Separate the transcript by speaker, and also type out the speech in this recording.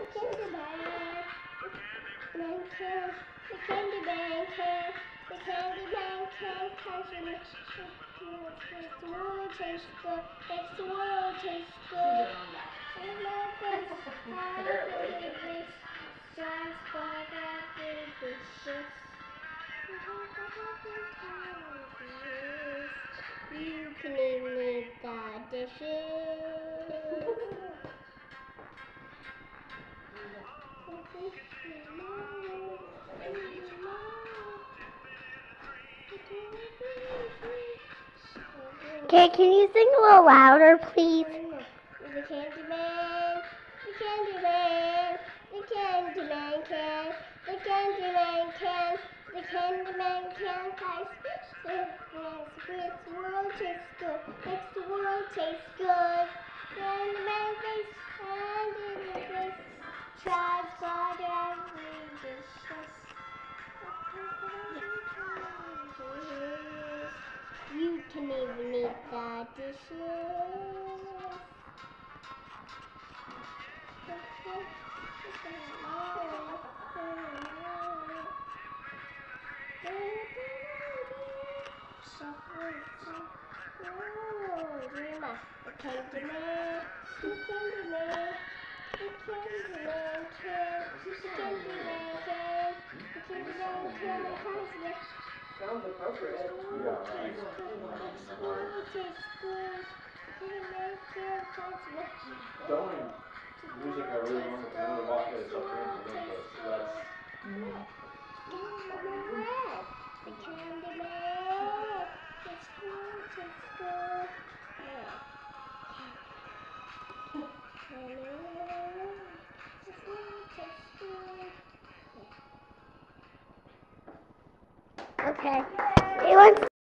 Speaker 1: candy man. Man can, the candy man can, the candy man can touch it. Makes the world taste good, makes the world taste good. And love is hard, strives for every delicious. You can even eat the dishes.
Speaker 2: Okay, can you sing a little louder, please?
Speaker 1: The candy man, the candy man, the candy man can, the candy man can, the candy man can taste makes the world taste good, makes the world taste good. Candy man face hand in his face, tries for every dishes. You can even eat the dishes. The candy man, the candy man, the candy man can, the candy man can, the candy man can,
Speaker 3: Sounds appropriate.
Speaker 4: Yeah, right.
Speaker 1: makes the world taste good. The candy man can,
Speaker 4: The only music I really remember from Willy Wonka is Up the Oompa Loompas. That's
Speaker 1: the candy man, makes the world taste good.
Speaker 2: Okay. He wants